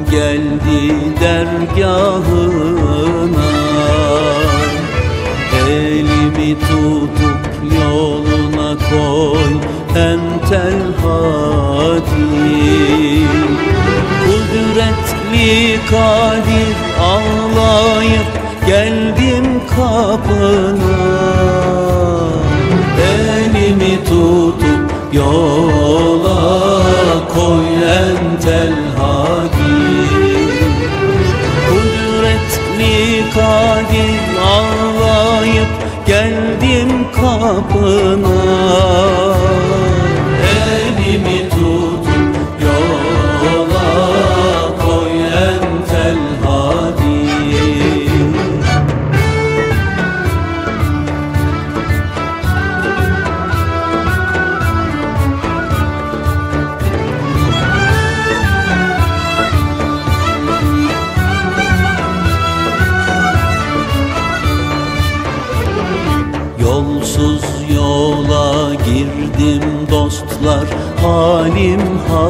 geldi dergahına. Elimi tutup yoluna koy entel hadi. Kudretli kadir ağlayıp geldim kapına. Elimi tutup yola koy entel hadi. Kudretli kadir ağlayıp geldim kapına. Elimi tutup yola koy entel hadi. Yolsuz yola girdim dostlar, halim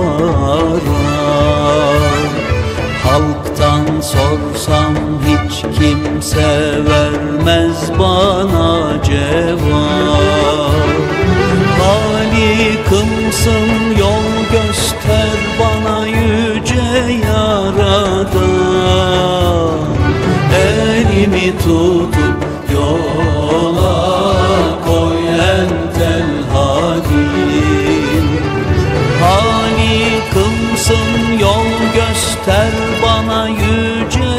haram. Halktan sorsam hiç kimse vermez bana cevap. Halikimsin, yol göster bana yüce Yaradan. Elimi tutup yola koy entel hadi. Halikimsin, yol göster bana yüce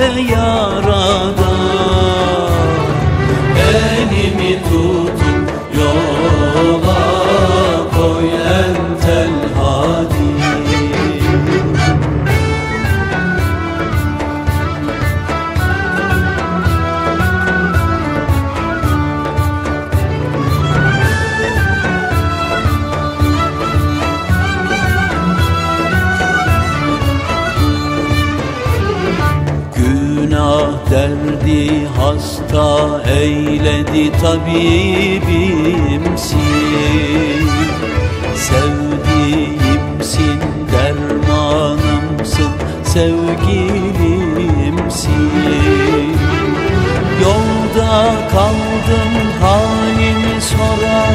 Yaradan. Elimi tutup yola koy entel hadi. Derdi hasta eyledi tabibimsin. Sevdiğimsin, dermanımsın, sevgilimsin. Yolda kaldım halimi soran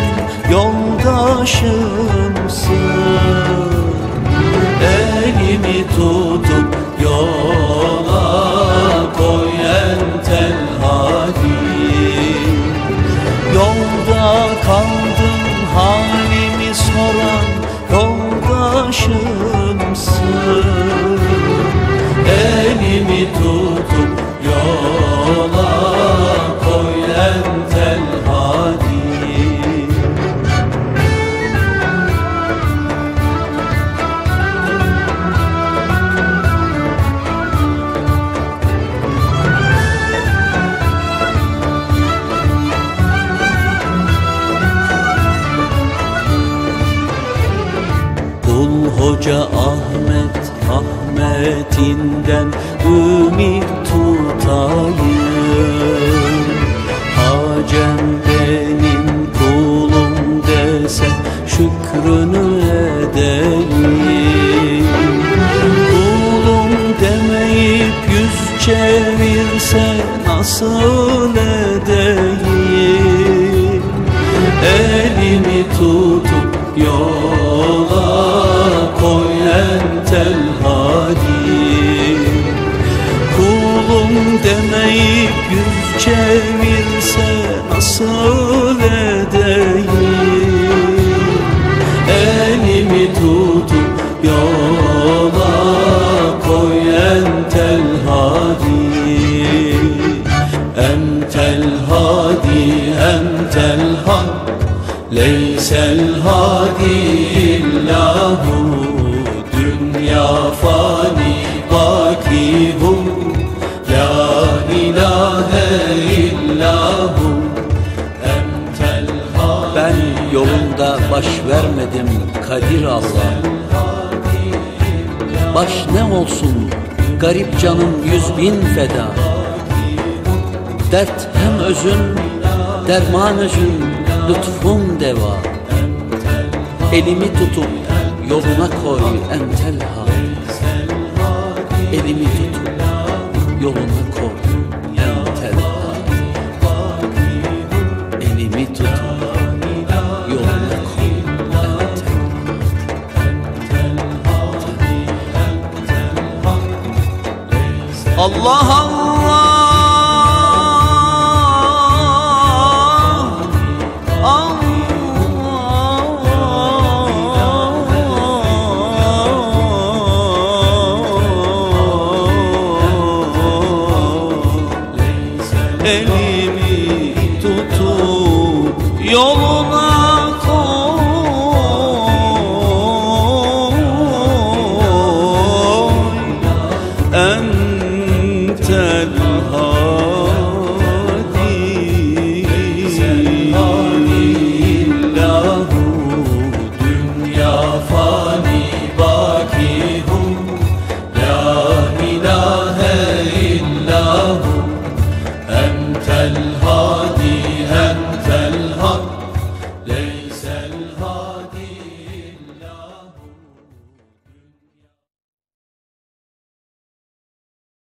yoldaşımsın. Elimi tutup yola koy entel hadi. Yolda kaldım halimi soran yoldaşımsın. Elimi tutup yola koy entel hadi. Hoca Ahmet, Ahmet'inden ümit tutayım. Hacem benim kulum dese şükrünü edeyim. Kulum demeyip yüz çevirse nasıl edeyim? Elimi tutup yola koy entel hadi. Kulum demeyip yüz çevirse nasıl edeyim? Elimi tutup yola koy entel hadi. Entel hadi, entel hadi. Leysel hadi illahu. Dünya fani bakihum. La ilahe illahu. Entel hadi. Ben yolunda baş vermedim Kadir Allah. Baş ne olsun garip canım 100.000 feda. Dert hem özün, derman özün, lütfun deva. Elimi tutup yoluna koy entel hadi. Elimi Allah Allah, elimi tutup yoluna koy. Entel hadi illahu, dünya fani bakihu, la ilahe illahu. أنت الهادي